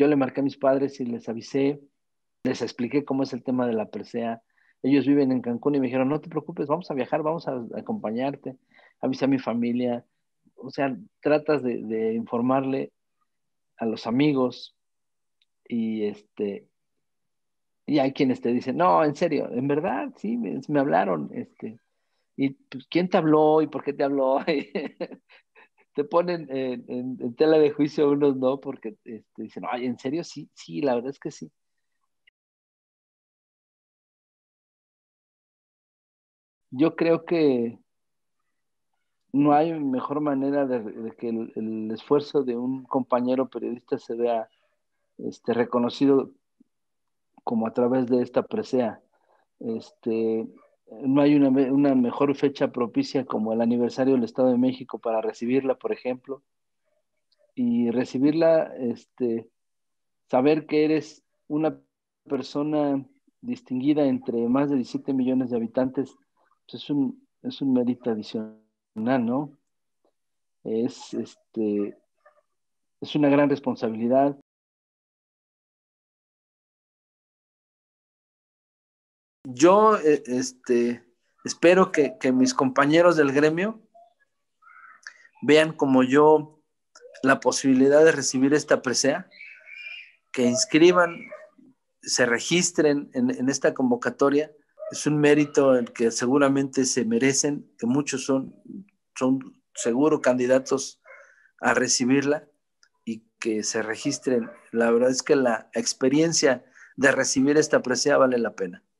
Yo le marqué a mis padres y les avisé, les expliqué cómo es el tema de la presea. Ellos viven en Cancún y me dijeron, no te preocupes, vamos a viajar, vamos a acompañarte. Avisé a mi familia. O sea, tratas de informarle a los amigos y y hay quienes te dicen, no, en serio, en verdad, sí, me hablaron, y pues, ¿quién te habló y por qué te habló? Te ponen en tela de juicio unos, ¿no? Porque dicen, ay, ¿en serio? Sí, sí, la verdad es que sí. Yo creo que no hay mejor manera de que el esfuerzo de un compañero periodista se vea reconocido como a través de esta presea. Este, no hay una mejor fecha propicia como el aniversario del Estado de México para recibirla, por ejemplo, y recibirla, saber que eres una persona distinguida entre más de 17 millones de habitantes, pues es un mérito adicional, ¿no? Es, es una gran responsabilidad. Yo, espero que mis compañeros del gremio vean como yo la posibilidad de recibir esta presea, que inscriban, se registren en esta convocatoria. Es un mérito el que seguramente se merecen, que muchos son seguro candidatos a recibirla y que se registren. La verdad es que la experiencia de recibir esta presea vale la pena.